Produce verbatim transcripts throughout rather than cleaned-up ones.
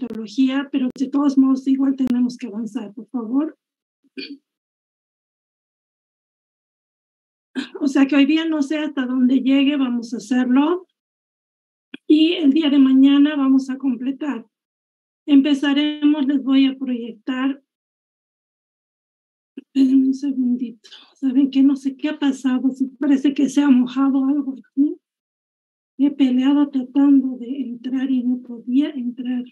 metodología, pero de todos modos igual tenemos que avanzar, por favor. O sea que hoy día no sé hasta dónde llegue, vamos a hacerlo. Y el día de mañana vamos a completar. Empezaremos, les voy a proyectar. Esperen un segundito. ¿Saben qué? No sé qué ha pasado. Parece que se ha mojado algo aquí. He peleado tratando de entrar y no podía entrar.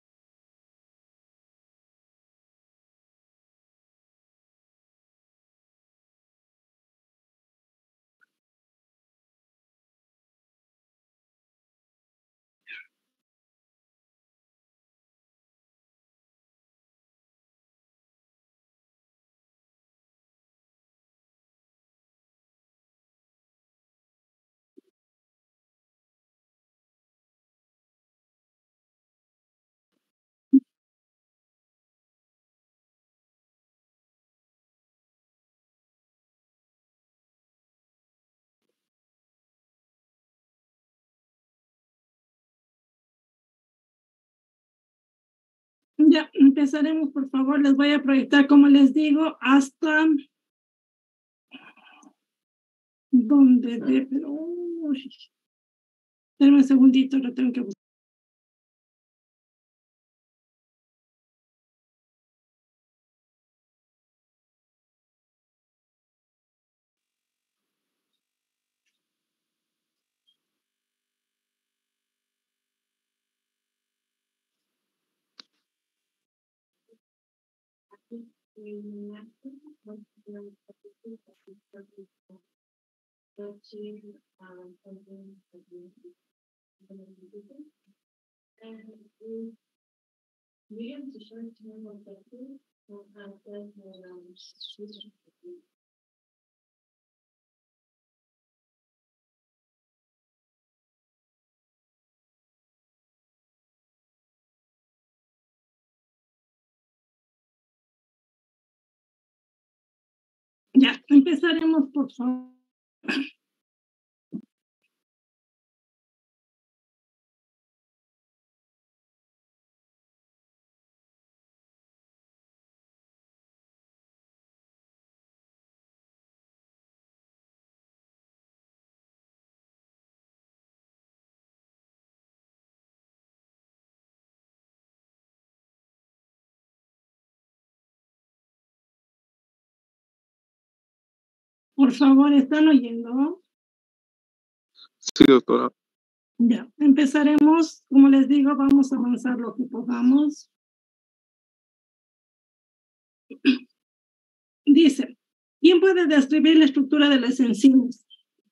Ya, empezaremos, por favor. Les voy a proyectar, como les digo, hasta donde de, pero... Uy. Espérame un segundito, lo tengo que buscar. Ya, empezaremos, por favor. Por favor, ¿están oyendo? Sí, doctora. Ya, empezaremos. Como les digo, vamos a avanzar lo que podamos. Dice, ¿quién puede describir la estructura de las enzimas?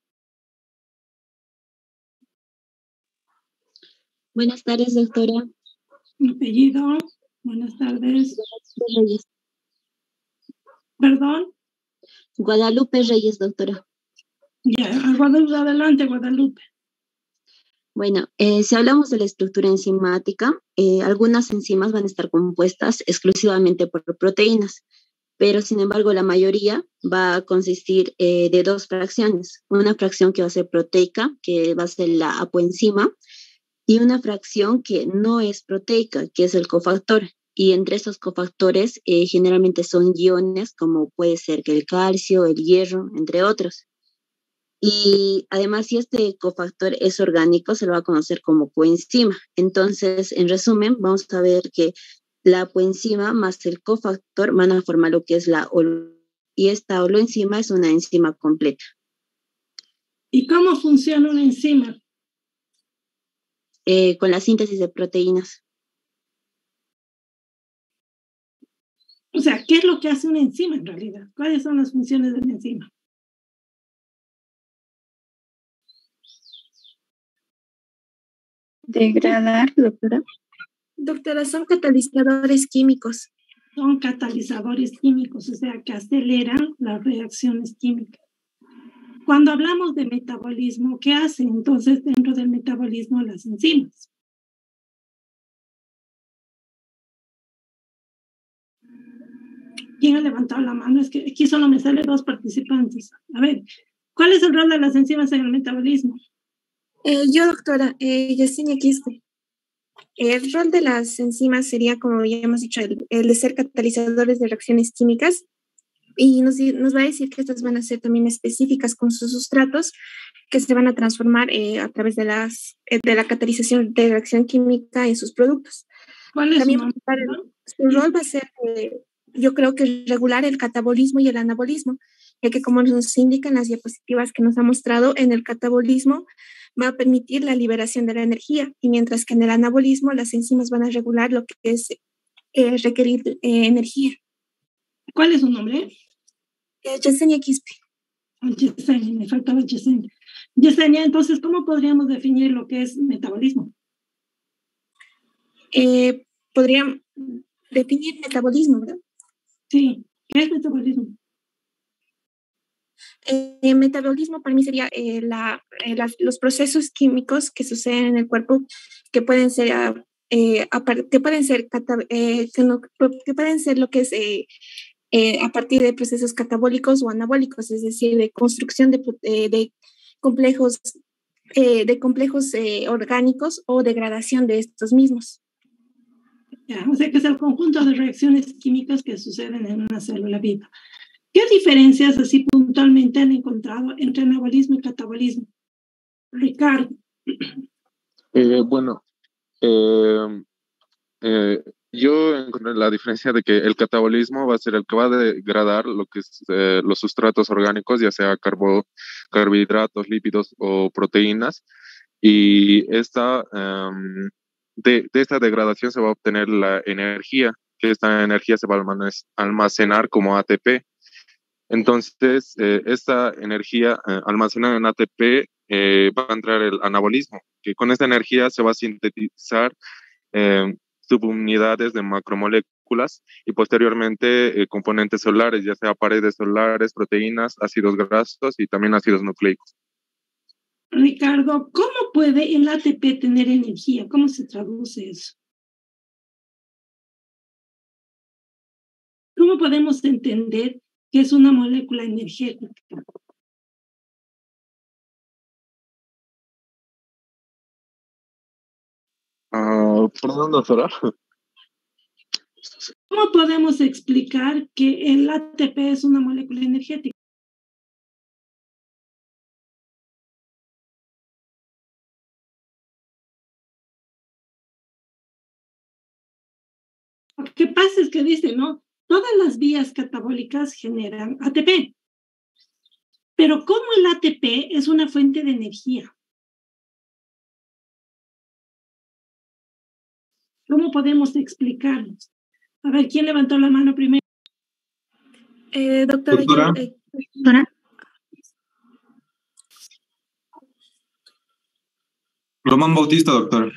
Buenas tardes, doctora. Mi apellido. Buenas tardes. Guadalupe Reyes. ¿Perdón? Guadalupe Reyes, doctora. Ya, Guadalupe, adelante, Guadalupe. Bueno, eh, si hablamos de la estructura enzimática, eh, algunas enzimas van a estar compuestas exclusivamente por proteínas, pero sin embargo la mayoría va a consistir eh, de dos fracciones. Una fracción que va a ser proteica, que va a ser la apoenzima, y una fracción que no es proteica, que es el cofactor. Y entre esos cofactores eh, generalmente son iones, como puede ser que el calcio, el hierro, entre otros. Y además, si este cofactor es orgánico, se lo va a conocer como coenzima. Entonces, en resumen, vamos a ver que la coenzima más el cofactor van a formar lo que es la holo. Y esta holoenzima es una enzima completa. ¿Y cómo funciona una enzima? Eh, con la síntesis de proteínas. O sea, ¿qué es lo que hace una enzima en realidad? ¿Cuáles son las funciones de una enzima? Degradar, doctora. Doctora, son catalizadores químicos. Son catalizadores químicos, o sea, que aceleran las reacciones químicas. Cuando hablamos de metabolismo, ¿qué hacen entonces dentro del metabolismo las enzimas? ¿Quién ha levantado la mano? Es que aquí solo me salen dos participantes. A ver, ¿cuál es el rol de las enzimas en el metabolismo? Eh, yo, doctora, eh, Yesenia Quispe. El rol de las enzimas sería, como ya hemos dicho, el, el de ser catalizadores de reacciones químicas y nos, nos va a decir que estas van a ser también específicas con sus sustratos que se van a transformar eh, a través de, las, eh, de la catalización de reacción química en sus productos. ¿Cuál es También su nombre? su rol va a ser, eh, yo creo que regular el catabolismo y el anabolismo, ya que como nos indican las diapositivas que nos ha mostrado, en el catabolismo va a permitir la liberación de la energía, y mientras que en el anabolismo las enzimas van a regular lo que es eh, requerir eh, energía. ¿Cuál es su nombre? Eh, Yesenia Quispe. Oh, Yesenia, me faltaba Yesenia. Yesenia, entonces, ¿cómo podríamos definir lo que es metabolismo? Eh, podrían definir metabolismo, ¿verdad? Sí, ¿qué es metabolismo? Eh, metabolismo para mí sería eh, la, eh, la, los procesos químicos que suceden en el cuerpo que pueden ser, uh, eh, que pueden ser, eh, que, no, que pueden ser lo que es eh, eh, a partir de procesos catabólicos o anabólicos, es decir, de construcción de, eh, de complejos, eh, de complejos eh, orgánicos o degradación de estos mismos. Ya, o sea que es el conjunto de reacciones químicas que suceden en una célula viva. ¿Qué diferencias así puntualmente han encontrado entre anabolismo y catabolismo? Ricardo. Eh, bueno, eh, eh, yo encontré la diferencia de que el catabolismo va a ser el que va a degradar lo que es eh, los sustratos orgánicos, ya sea carbo, carbohidratos, lípidos o proteínas, y esta, um, de, de esta degradación se va a obtener la energía, que esta energía se va a almacenar como A T P. Entonces, eh, esta energía eh, almacenada en A T P eh, va a entrar el anabolismo, que con esta energía se va a sintetizar eh, subunidades de macromoléculas y posteriormente eh, componentes celulares, ya sea paredes celulares, proteínas, ácidos grasos y también ácidos nucleicos. Ricardo, ¿cómo puede el A T P tener energía? ¿Cómo se traduce eso? ¿Cómo podemos entender que es una molécula energética? Uh, perdón, doctora. ¿Cómo podemos explicar que el A T P es una molécula energética? Lo que pasa es que dice, ¿no? Todas las vías catabólicas generan A T P. Pero ¿cómo el A T P es una fuente de energía? ¿Cómo podemos explicarlo? A ver, ¿quién levantó la mano primero? Eh, doctora. Doctora. Yo, eh, doctora. Román Bautista, doctor.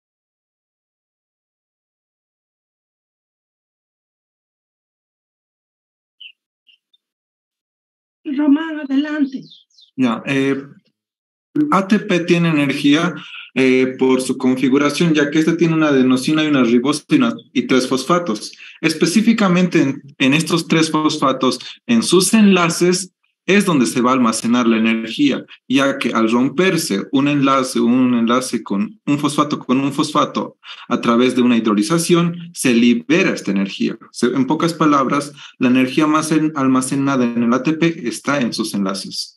Román, adelante. Ya, eh, A T P tiene energía eh, por su configuración, ya que este tiene una adenosina y una ribosina y tres fosfatos. Específicamente en, en estos tres fosfatos, en sus enlaces, es donde se va a almacenar la energía, ya que al romperse un enlace, un enlace con un fosfato con un fosfato a través de una hidrolización, se libera esta energía. En pocas palabras, la energía más almacenada en el A T P está en sus enlaces.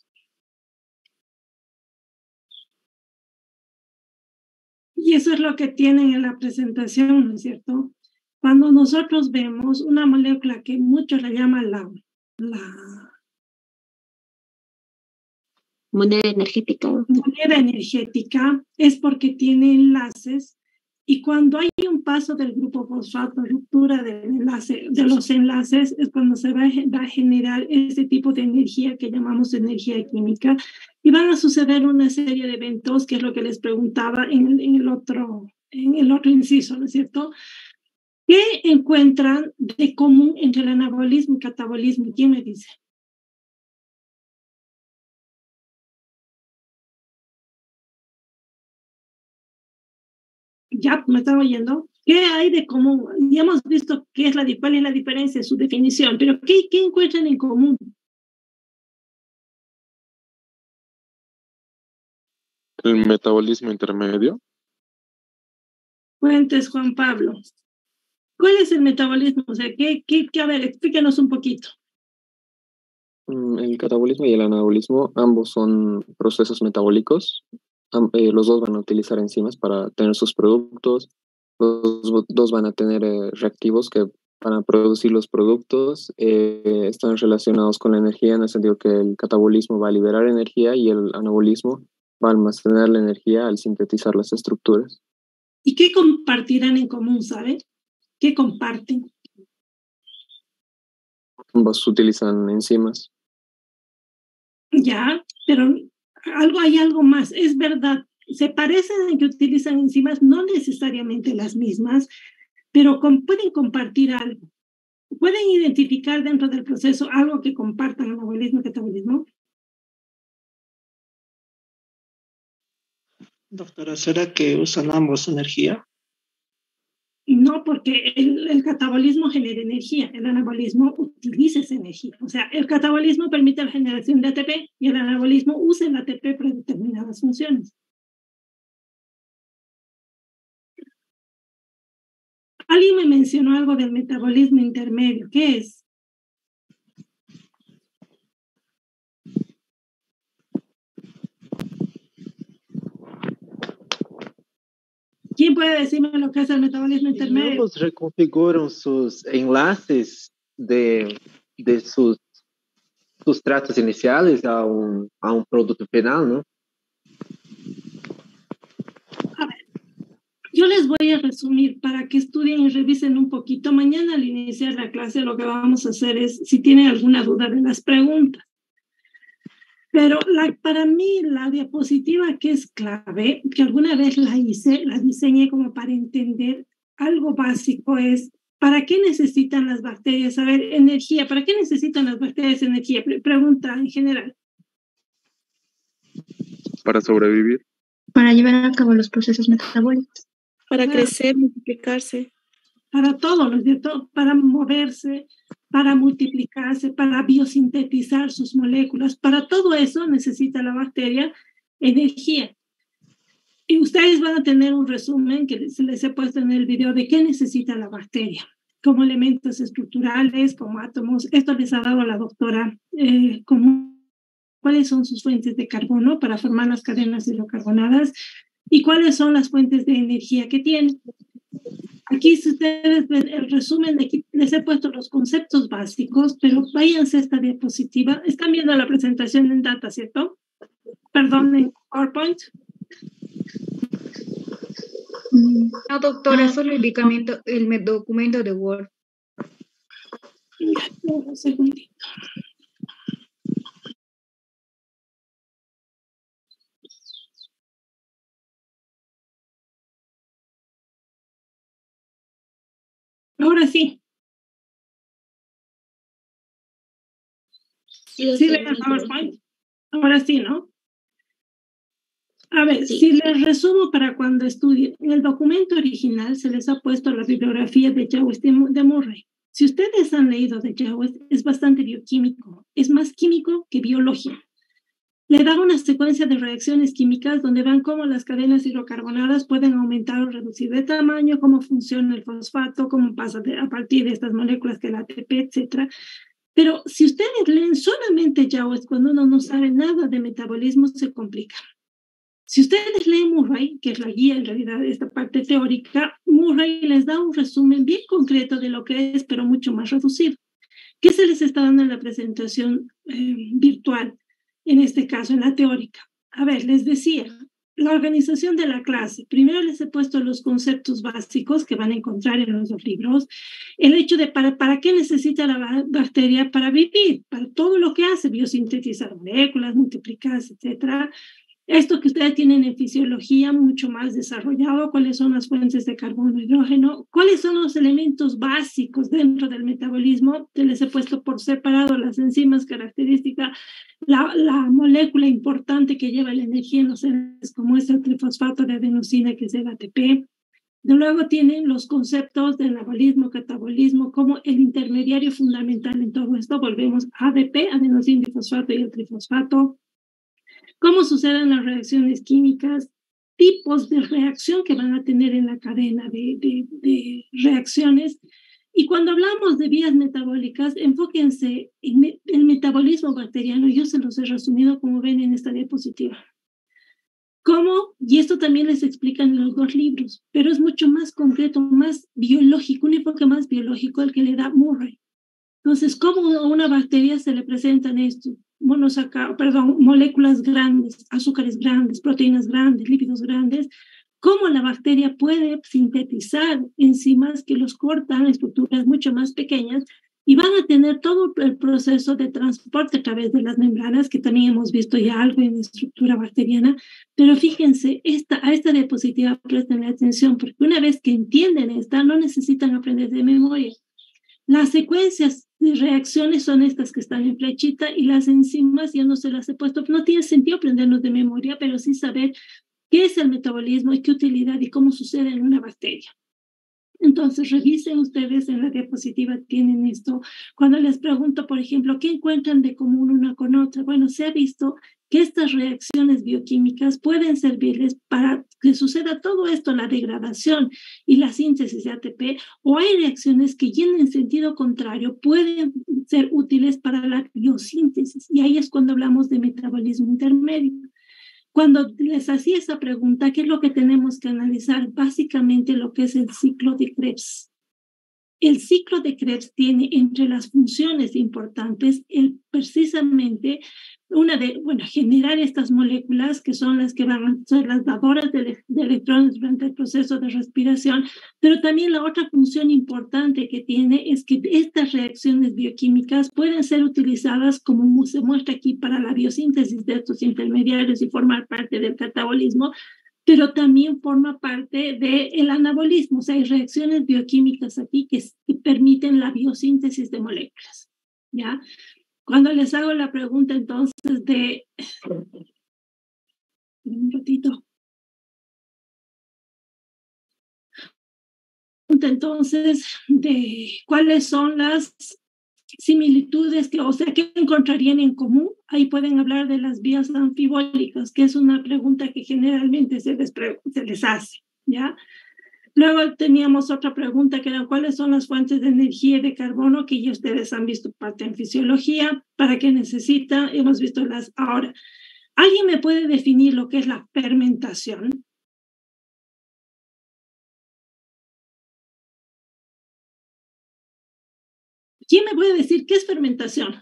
Y eso es lo que tienen en la presentación, ¿no es cierto? Cuando nosotros vemos una molécula que muchos la llaman la, la moneda energética. moneda energética, es porque tiene enlaces, y cuando hay un paso del grupo fosfato, ruptura del enlace, de los enlaces, es cuando se va a, va a generar ese tipo de energía que llamamos energía química, y van a suceder una serie de eventos, que es lo que les preguntaba en el, en el, otro, en el otro inciso, ¿no es cierto? ¿Qué encuentran de común entre el anabolismo y catabolismo? ¿Quién me dice? Ya, me están oyendo. ¿Qué hay de común? Ya hemos visto qué es la, cuál es la diferencia, su definición, pero ¿qué, qué encuentran en común? El metabolismo intermedio. Fuentes, Juan Pablo. ¿Cuál es el metabolismo? O sea, ¿qué, qué, qué, a ver, explícanos un poquito. El catabolismo y el anabolismo, ambos son procesos metabólicos. Am- eh, los dos van a utilizar enzimas para tener sus productos. Los dos van a tener eh, reactivos que van a producir los productos. Eh, están relacionados con la energía en el sentido que el catabolismo va a liberar energía y el anabolismo va a almacenar la energía al sintetizar las estructuras. ¿Y qué compartirán en común, sabe? ¿Qué comparten? Ambos utilizan enzimas. Ya, pero algo, hay algo más. Es verdad, se parecen en que utilizan enzimas, no necesariamente las mismas, pero con, pueden compartir algo. ¿Pueden identificar dentro del proceso algo que compartan anabolismo y catabolismo? Doctora, ¿será que usan ambos energía? No, porque el, el catabolismo genera energía, el anabolismo utiliza esa energía. O sea, el catabolismo permite la generación de A T P y el anabolismo usa el A T P para determinadas funciones. Alguien me mencionó algo del metabolismo intermedio. ¿Qué es? ¿Quién puede decirme lo que es el metabolismo intermedio? Ambos reconfiguran sus enlaces de, de sus sustratos iniciales a un, a un producto final, ¿no? A ver, yo les voy a resumir para que estudien y revisen un poquito. Mañana al iniciar la clase lo que vamos a hacer es, si tienen alguna duda de las preguntas. Pero la, para mí la diapositiva que es clave, que alguna vez la hice, la diseñé como para entender algo básico es, ¿para qué necesitan las bacterias? A ver, energía, ¿para qué necesitan las bacterias energía? Pregunta en general. Para sobrevivir. Para llevar a cabo los procesos metabólicos. Para Claro. crecer, multiplicarse. Para todo, ¿no es cierto? Para moverse, para multiplicarse, para biosintetizar sus moléculas. Para todo eso necesita la bacteria energía. Y ustedes van a tener un resumen que se les he puesto en el video de qué necesita la bacteria, como elementos estructurales, como átomos. Esto les ha dado la doctora, eh, como cuáles son sus fuentes de carbono para formar las cadenas hidrocarbonadas y cuáles son las fuentes de energía que tienen. Aquí, si ustedes ven el resumen, de aquí les he puesto los conceptos básicos, pero váyanse a esta diapositiva. Están viendo la presentación en Data, ¿cierto? Perdón, en PowerPoint. No, doctora, ah, solo el documento, el documento de Word. Un segundito. Ahora sí. Sí, sí ven el PowerPoint. Ahora sí, ¿no? A ver, sí. Si les resumo para cuando estudien, en el documento original se les ha puesto la bibliografía de Jawes de Murray. Si ustedes han leído de Jawes, es bastante bioquímico, es más químico que biología. Le da una secuencia de reacciones químicas donde van cómo las cadenas hidrocarbonadas pueden aumentar o reducir de tamaño, cómo funciona el fosfato, cómo pasa de, a partir de estas moléculas que el A T P, etcétera. Pero si ustedes leen solamente Jawes, cuando uno no sabe nada de metabolismo, se complica. Si ustedes leen Murray, que es la guía en realidad de esta parte teórica, Murray les da un resumen bien concreto de lo que es, pero mucho más reducido. ¿Qué se les está dando en la presentación eh, virtual? En este caso, en la teórica. A ver, les decía, la organización de la clase. Primero les he puesto los conceptos básicos que van a encontrar en los dos libros. El hecho de para, para qué necesita la bacteria para vivir, para todo lo que hace, biosintetizar moléculas, multiplicarse, etcétera. Esto que ustedes tienen en fisiología mucho más desarrollado, cuáles son las fuentes de carbono, hidrógeno, cuáles son los elementos básicos dentro del metabolismo. Te les he puesto por separado las enzimas características, la, la molécula importante que lleva la energía en los seres, como es el trifosfato de adenosina, que es el A T P. De luego tienen los conceptos del anabolismo, catabolismo, como el intermediario fundamental en todo esto. Volvemos a A D P, adenosina, difosfato y el trifosfato. Cómo suceden las reacciones químicas, tipos de reacción que van a tener en la cadena de, de, de reacciones. Y cuando hablamos de vías metabólicas, enfóquense en el metabolismo bacteriano. Yo se los he resumido como ven en esta diapositiva. ¿Cómo? Y esto también les explican en los dos libros, pero es mucho más concreto, más biológico, un enfoque más biológico al que le da Murray. Entonces, ¿cómo a una bacteria se le presentan esto? Monosaca, perdón, moléculas grandes, azúcares grandes, proteínas grandes, lípidos grandes. ¿Cómo la bacteria puede sintetizar enzimas que los cortan a estructuras mucho más pequeñas y van a tener todo el proceso de transporte a través de las membranas, que también hemos visto ya algo en la estructura bacteriana? Pero fíjense, esta, a esta diapositiva presten atención, porque una vez que entienden esta, no necesitan aprender de memoria. Las secuencias de reacciones son estas que están en flechita, y las enzimas ya no se las he puesto. No tiene sentido aprendernos de memoria, pero sí saber qué es el metabolismo y qué utilidad y cómo sucede en una bacteria. Entonces, revisen ustedes en la diapositiva, tienen esto. Cuando les pregunto, por ejemplo, ¿qué encuentran de común una con otra? Bueno, se ha visto que estas reacciones bioquímicas pueden servirles para que suceda todo esto, la degradación y la síntesis de A T P, o hay reacciones que yendo en sentido contrario pueden ser útiles para la biosíntesis, y ahí es cuando hablamos de metabolismo intermedio. Cuando les hacía esa pregunta, ¿qué es lo que tenemos que analizar? Básicamente lo que es el ciclo de Krebs. El ciclo de Krebs tiene entre las funciones importantes el precisamente una de, bueno, generar estas moléculas que son las que van a ser las dadoras de, de electrones durante el proceso de respiración, pero también la otra función importante que tiene es que estas reacciones bioquímicas pueden ser utilizadas, como se muestra aquí, para la biosíntesis de estos intermediarios y formar parte del catabolismo, pero también forma parte del anabolismo. O sea, hay reacciones bioquímicas aquí que, que permiten la biosíntesis de moléculas, ¿ya? Cuando les hago la pregunta entonces de... Un ratito. Entonces, de cuáles son las similitudes, que, o sea, ¿qué encontrarían en común? Ahí pueden hablar de las vías anfibólicas, que es una pregunta que generalmente se les, se les hace, ¿ya? Luego teníamos otra pregunta que era ¿cuáles son las fuentes de energía y de carbono? Que ya ustedes han visto parte en fisiología. ¿Para qué necesita? Hemos visto las ahora. ¿Alguien me puede definir lo que es la fermentación? ¿Quién me puede decir qué es fermentación?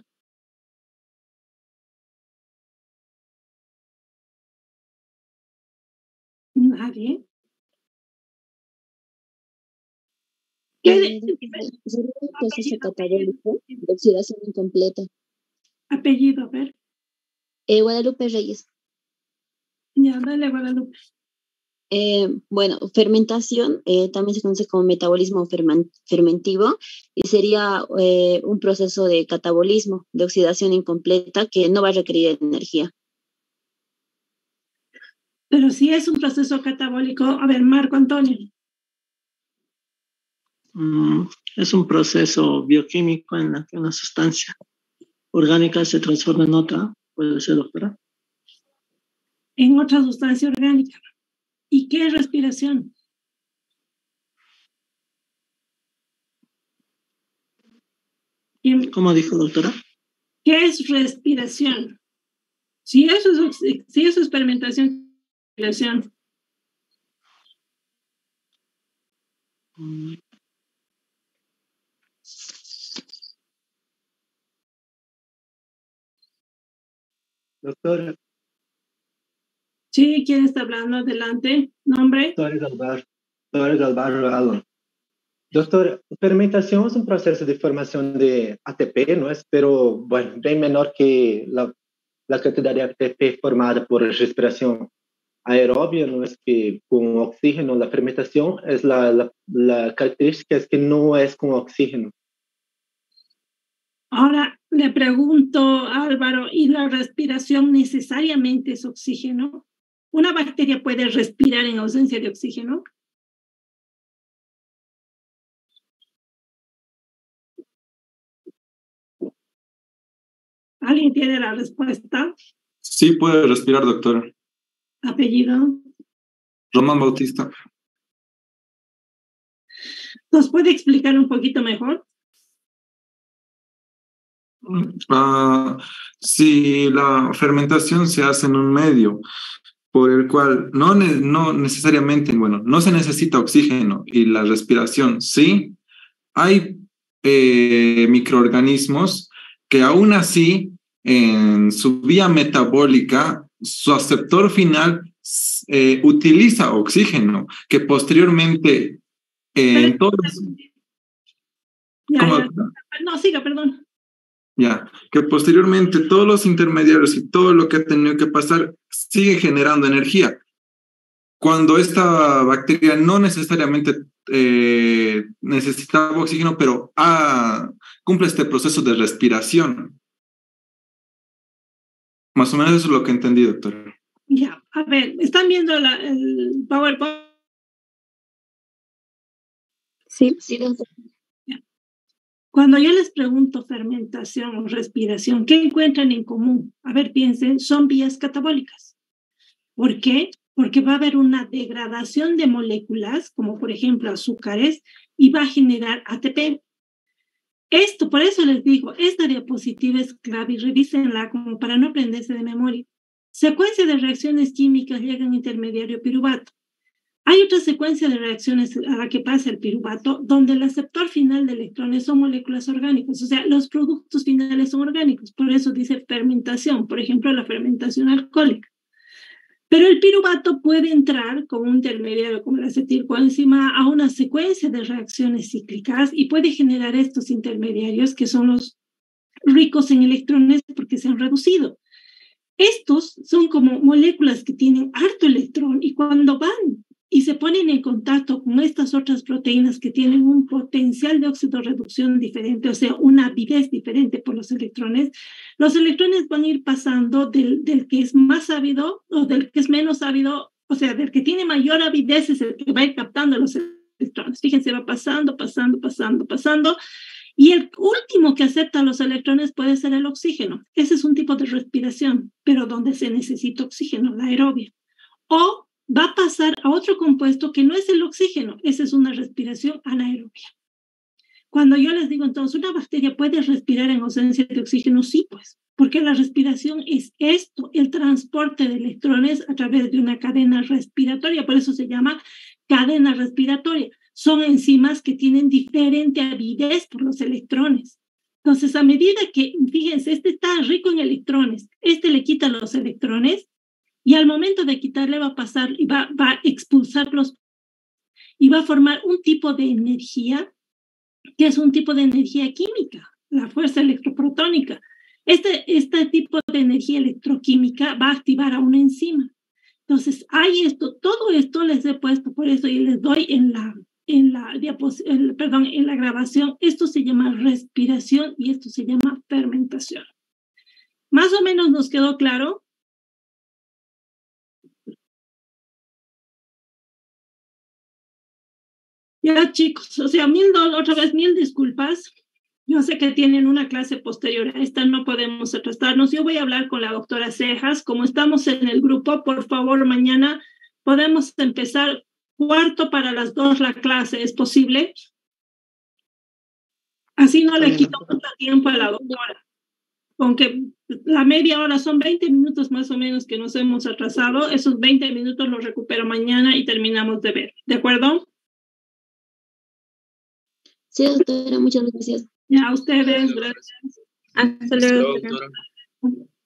Nadie. ¿Qué? Es un proceso catabólico de oxidación incompleta. Apellido, a ver. Eh, Guadalupe Reyes. Ya, dale, Guadalupe. Eh, bueno, fermentación eh, también se conoce como metabolismo ferment fermentivo, y sería eh, un proceso de catabolismo, de oxidación incompleta, que no va a requerir energía. Pero si es un proceso catabólico, a ver, Marco Antonio. Mm, es un proceso bioquímico en la que una sustancia orgánica se transforma en otra, puede ser, doctora. En otra sustancia orgánica. ¿Y qué es respiración? ¿Cómo dijo, doctora? ¿Qué es respiración? Si eso es, si eso es fermentación, respiración. Mm. Doctora. Sí, ¿quién está hablando? Adelante. ¿Nombre? Doctor Galvar. Doctor Galvar Alon. Doctor, fermentación es un proceso de formación de A T P, ¿no es? Pero, bueno, bien menor que la, la cantidad de A T P formada por respiración aerobia, ¿no? Es que con oxígeno. La fermentación es la, la, la característica es que no es con oxígeno. Ahora le pregunto, Álvaro, ¿y la respiración necesariamente es oxígeno? ¿Una bacteria puede respirar en ausencia de oxígeno? ¿Alguien tiene la respuesta? Sí puede respirar, doctora. ¿Apellido? Román Bautista. ¿Nos puede explicar un poquito mejor? Uh, si la fermentación se hace en un medio por el cual no, ne no necesariamente, bueno, no se necesita oxígeno y la respiración, sí, hay eh, microorganismos que aún así en su vía metabólica, su aceptor final eh, utiliza oxígeno, que posteriormente eh, en todos... Ya, ya. No, siga, perdón. Ya, que posteriormente todos los intermediarios y todo lo que ha tenido que pasar sigue generando energía. Cuando esta bacteria no necesariamente eh, necesitaba oxígeno, pero ah, cumple este proceso de respiración. Más o menos eso es lo que entendí, doctora. Ya, a ver, ¿están viendo la, el PowerPoint? Sí, sí, doctora. Cuando yo les pregunto fermentación o respiración, ¿qué encuentran en común? A ver, piensen, son vías catabólicas. ¿Por qué? Porque va a haber una degradación de moléculas, como por ejemplo azúcares, y va a generar A T P. Esto, por eso les digo, esta diapositiva es clave y revísenla como para no aprenderse de memoria. Secuencia de reacciones químicas llega en intermediario piruvato. Hay otra secuencia de reacciones a la que pasa el piruvato, donde el aceptor final de electrones son moléculas orgánicas, o sea, los productos finales son orgánicos, por eso dice fermentación, por ejemplo, la fermentación alcohólica. Pero el piruvato puede entrar con un intermediario como la acetilcoenzima a una secuencia de reacciones cíclicas y puede generar estos intermediarios que son los ricos en electrones porque se han reducido. Estos son como moléculas que tienen harto electrón y cuando van y se ponen en contacto con estas otras proteínas que tienen un potencial de oxidorreducción diferente, o sea, una avidez diferente por los electrones, los electrones van a ir pasando del, del que es más ávido o del que es menos ávido, o sea, del que tiene mayor avidez es el que va a ir captando los electrones. Fíjense, va pasando, pasando, pasando, pasando, y el último que acepta los electrones puede ser el oxígeno. Ese es un tipo de respiración, pero donde se necesita oxígeno, la aerobia. O va a pasar a otro compuesto que no es el oxígeno, esa es una respiración anaerobia. Cuando yo les digo entonces, ¿una bacteria puede respirar en ausencia de oxígeno? Sí, pues, porque la respiración es esto, el transporte de electrones a través de una cadena respiratoria, por eso se llama cadena respiratoria. Son enzimas que tienen diferente avidez por los electrones. Entonces, a medida que, fíjense, este está rico en electrones, este le quita los electrones, y al momento de quitarle va a pasar y va, va a expulsarlos y va a formar un tipo de energía que es un tipo de energía química, la fuerza electroprotónica. Este, este tipo de energía electroquímica va a activar a una enzima. Entonces, hay esto, todo esto les he puesto, por eso y les doy en la, en la diapositiva, perdón, en la grabación, esto se llama respiración y esto se llama fermentación. ¿Más o menos nos quedó claro? Ya, chicos, o sea, mil dólares, otra vez mil disculpas. Yo sé que tienen una clase posterior a esta, no podemos atrasarnos. Yo voy a hablar con la doctora Cejas. Como estamos en el grupo, por favor, mañana podemos empezar cuarto para las dos la clase. ¿Es posible? Así no le quito mucho tiempo a la doctora. Aunque la media hora son veinte minutos más o menos que nos hemos atrasado, esos veinte minutos los recupero mañana y terminamos de ver. ¿De acuerdo? Sí, doctora, muchas gracias. Ya, a ustedes, gracias. Hasta luego, doctora.